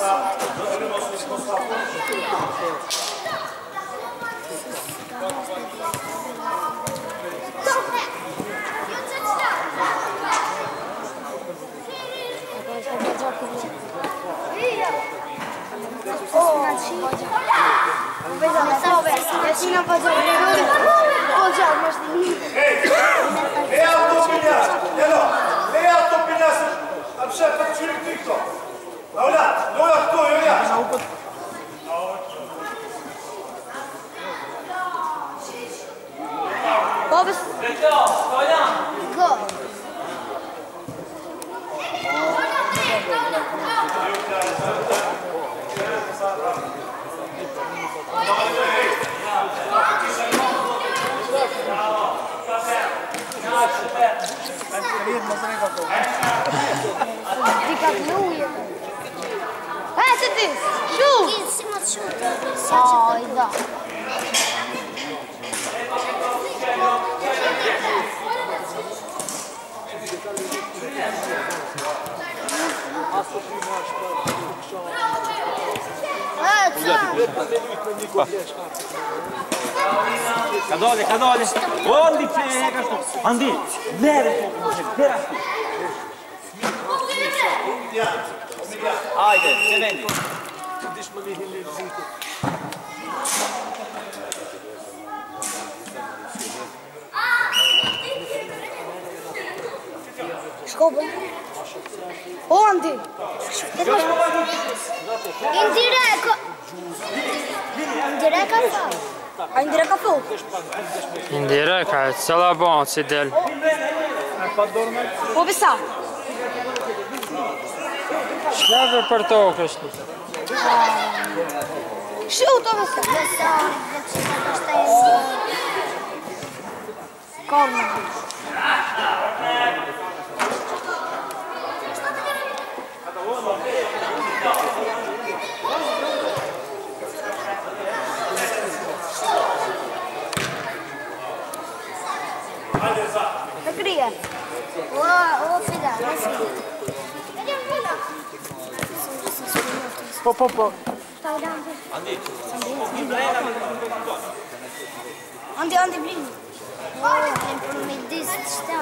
Kadolje. Odlično je njega što... Andi, bere to. Ajde, se vendi. Škoba. Andi. Indireka fuq. Indireka, cela bon, sidel. Po bissa. X'laver për tokë është? Shoot to bissa. Corner. Fekria. O fida, Po. Andi bli. Mi dis šta.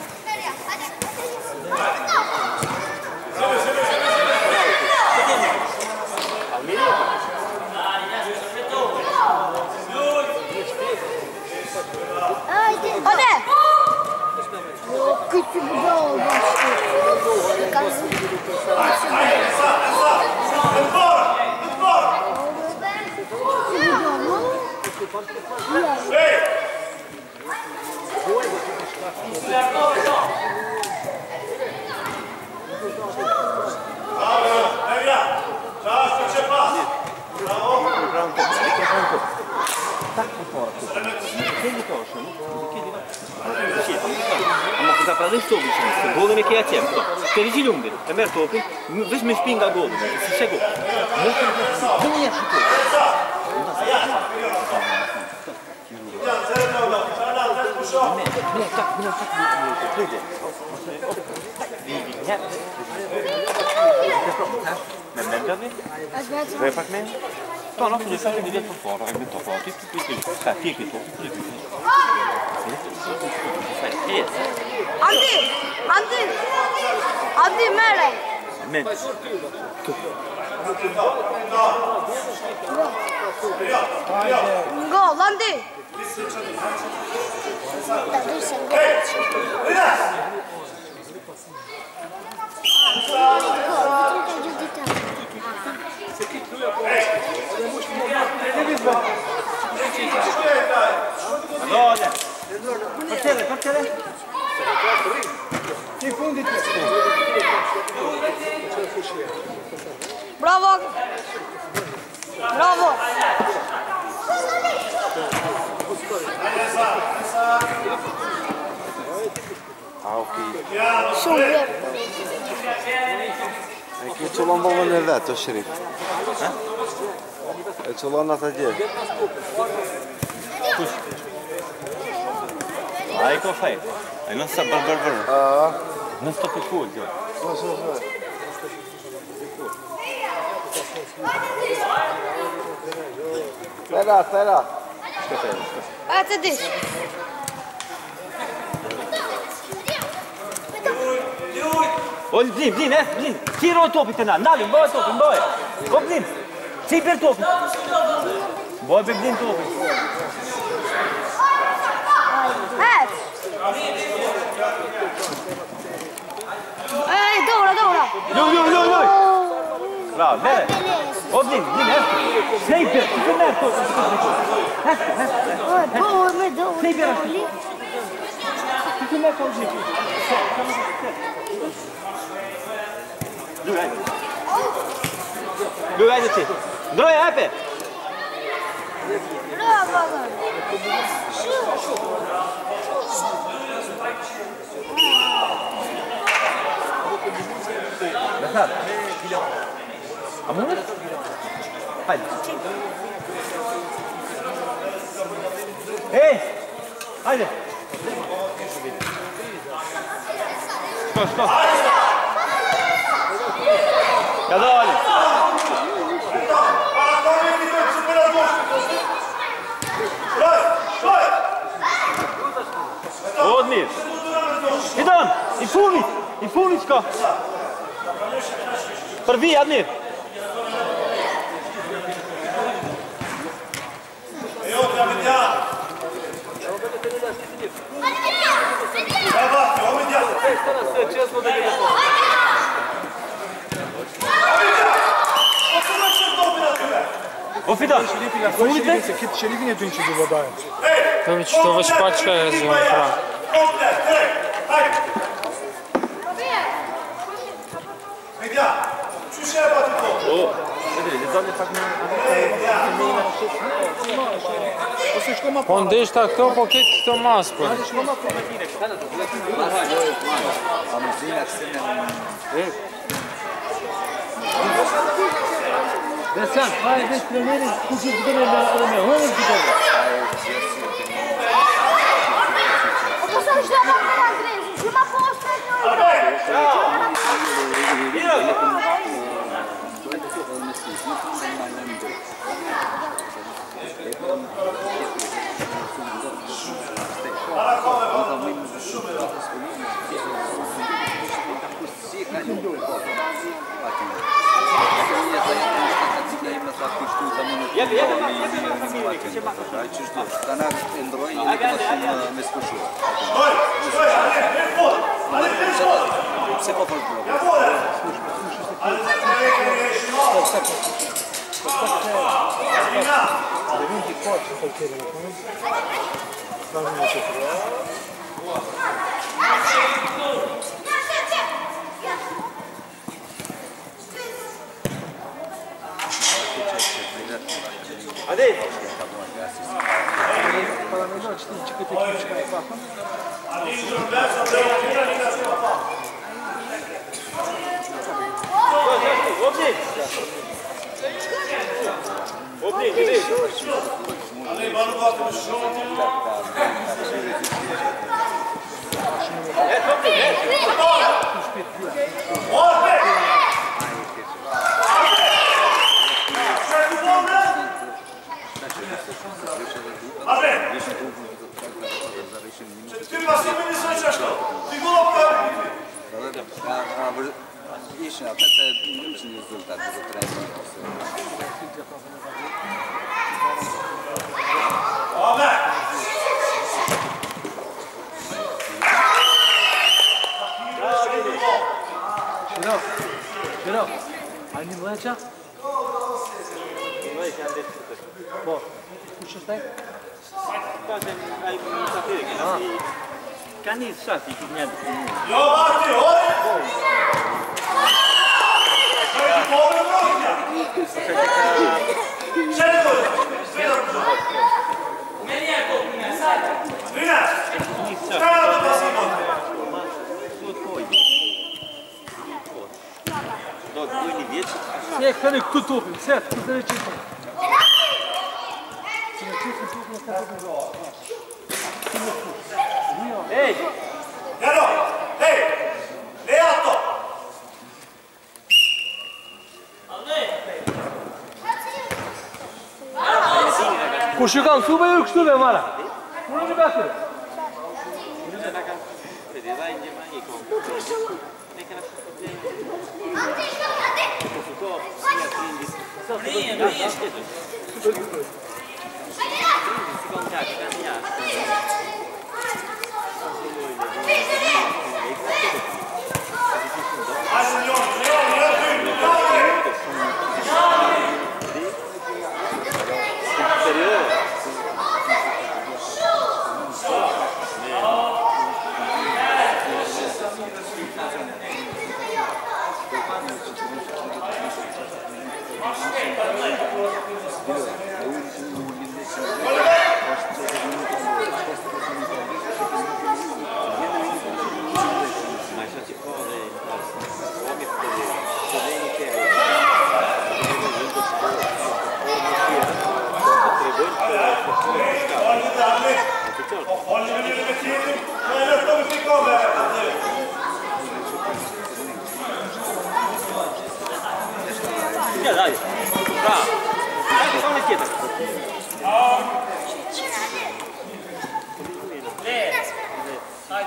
Hadi. Küçük bir gol Ama kıza pravi što biće, golem je kja tjem, te vidi ljumbi, te mer topi, već me špinga golem, si še gol. Zumije šutu. Ne, tak, pride. Men dove? Dove far me? No, quindi fare di dietro fuori, e metto fuori, tutto Andi, mere. Men. Gol, Andi. Portiere. Bravo. Shumë. E ki qëllon bëllën e vetë, o Shërif. E qëllon atë dje. Ai ko fai? Ai non sa barbar. Non sto più cool, io. Spera. Atë dish. Ol, blin, blin. Tiro topin të na, ndalim, bëhe topin, bëhe. O, blin, si për topin. Bëhe për blin topin. Hec. Ej, dora. Luj. Bravo, bene. O, blin, Snejper, si për nërë topin. Snejper, si për nërë topin. Luj, ajde ti. Ndroj, ajpe. Bravo. Behar. Amunës? Hajde. Ej! Hajde. Što? Ja dalje. Odmir. Idem, i Funička. Prvi, Admir. O Fidan, Funite? Şerif'in yetinci bu vadaya. Tabii что вы большая зона. O, zadnje pak Он дышит так, кто покет, кто маску. Descan, hajde već treneri, kući budeme na ome, ovo budeme. Ovo sam što vam na Andreju, ima Hadi. Opni, vidi. Ali banu bakmış. Ty pasujemy nie słyszysz to. Ty głowka. Wiesz, a to jest rezultat tego treningu. Amen. Şunu. Aynı mılaca? Bo. Kuću staj? Kažem, aj mi kan ni šati knjad. Jo, Marti, oj! Čekaj, dobro brođa! Čekaj, meni je to 13! Kada da pasimo? Nek, Fenik, tu tupim, sve, tu da ne čitam. Ej! Jano, hej! Beato! Bene, Kush ju kam këtu me ju kështu me mara? Unë në ka këtu. Dai, bravo. Dai, fammi chiedere. Dai,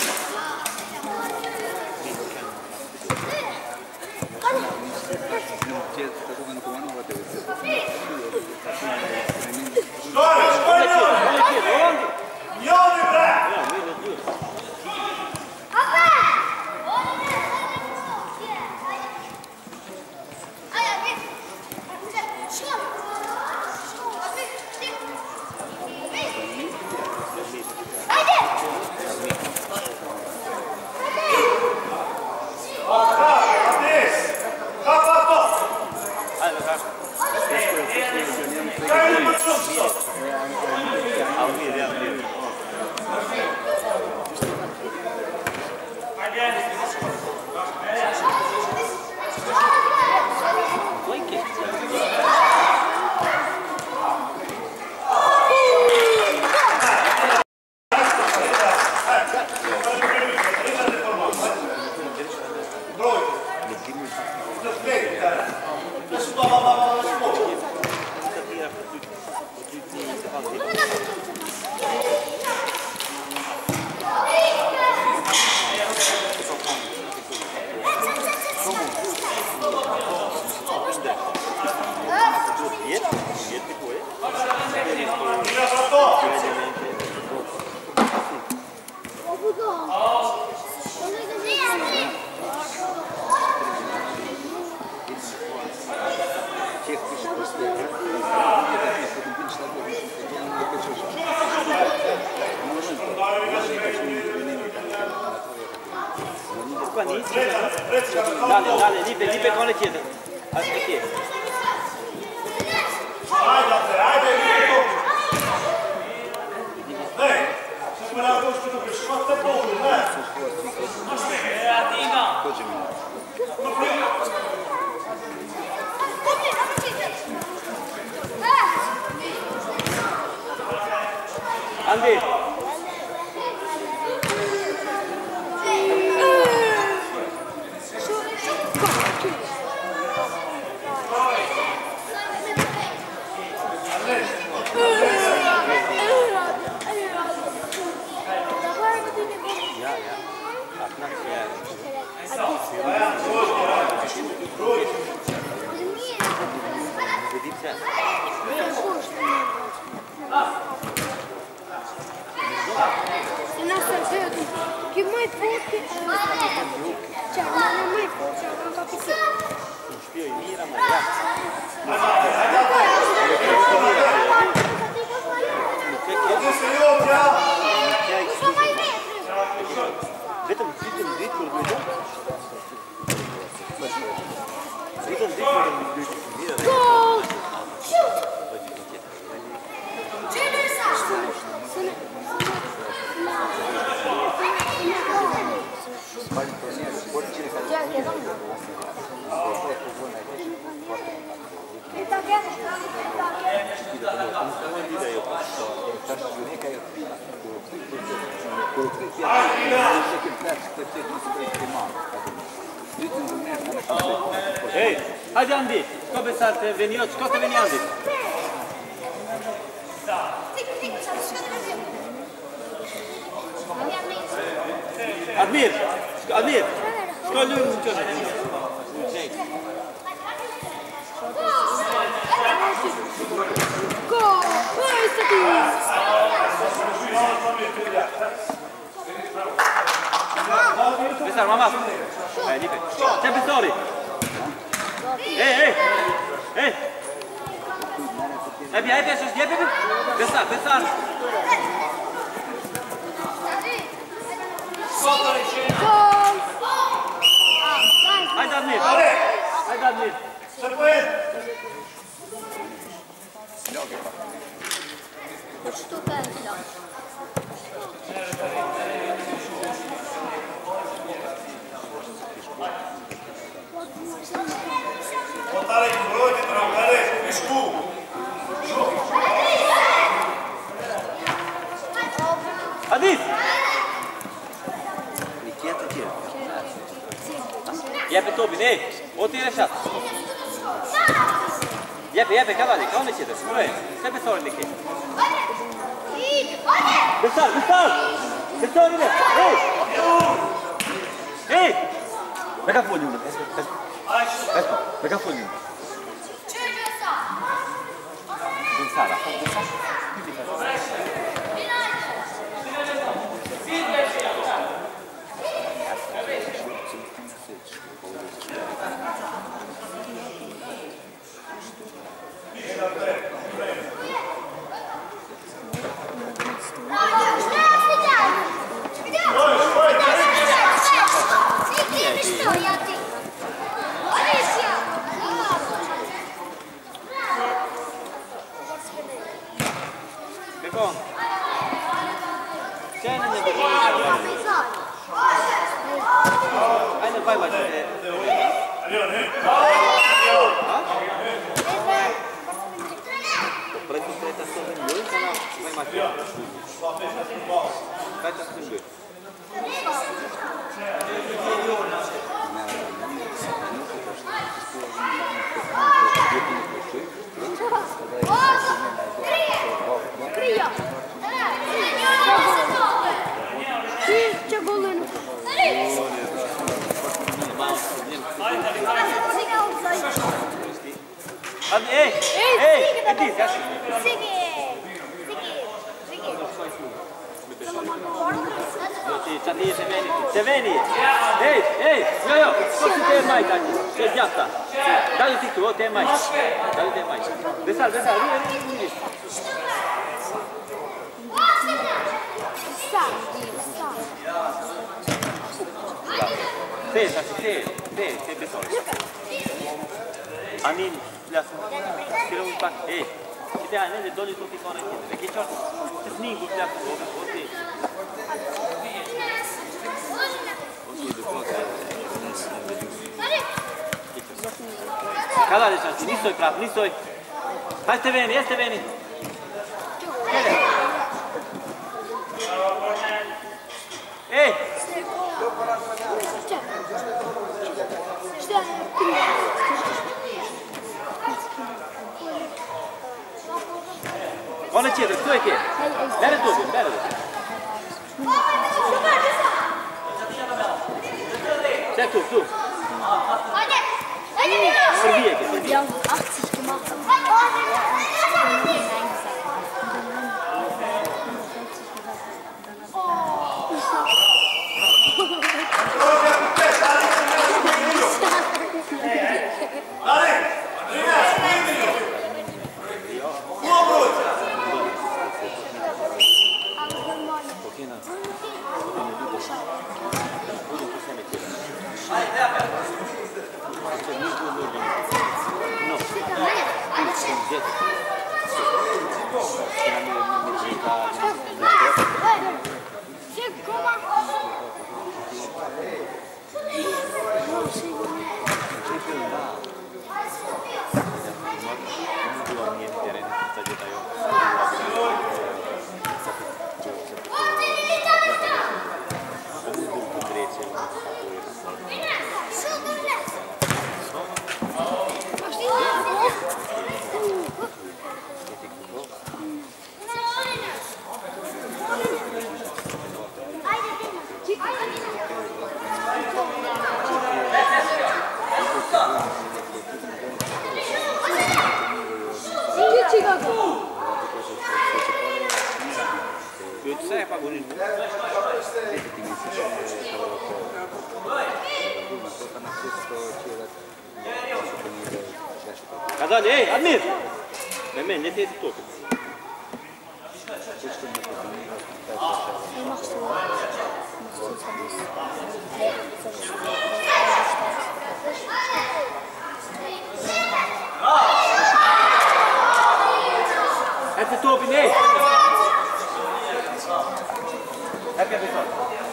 Dale, lipe con le chiede. Aspetti. Andy. Che mai forte, cioè non è mai forte, non capisco. Hei, haide Andy, scoate veni Andy. Admir, ska lugnt köra. Go! Where's the team? Besar, mamma. Lipe. Sempre sorry. Hai, sus, Besar. Hai, Admir. Se puede. Что дальше? Ottare il broj, trankare, višku. Adis. Niketa ti je. Jeppe Tobin, oti rešat. Jeppe, kavali, kao neće da se broje. Sempre sorry neki. Besar! Besar ide! Ej! Megafon onda, megafon onda. Besara. Bebon. Känner ni det? Eine Beibein. Ce golul. Seveni! Ei! Jo! Što te mai taki? Ce gheata? Dai-o tu, o te mai. Besar, vidi. Te besar. Anin, lasă. Tira un pac. Ei, te ani de doli tot ficona aqui. Aqui chort. Sningu pleacă. Kada de šanci, nistoj prav, nistoj. Hai Steveni. Ej! Ona četiri, to je kje? Bere to. Ček tu. Wir haben 80 gemacht. Eu sai a pagare il Kazan, ey, Admir! Mehmet, ne tezi topu? Hadi topu ne? Hadi yapalım.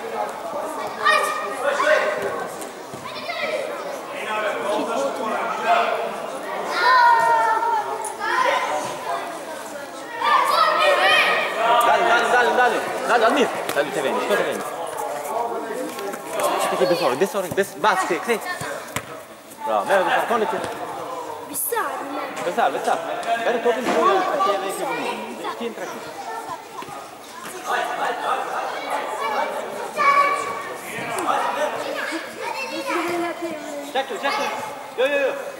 Dale, Admir! Dale, te vendi, cosa vendi? Besori, basta, sì. Bravo, merda, besor, konete. Besar. Beri topun koyu, aşağıya verin. Skin traki. Çek. Yo.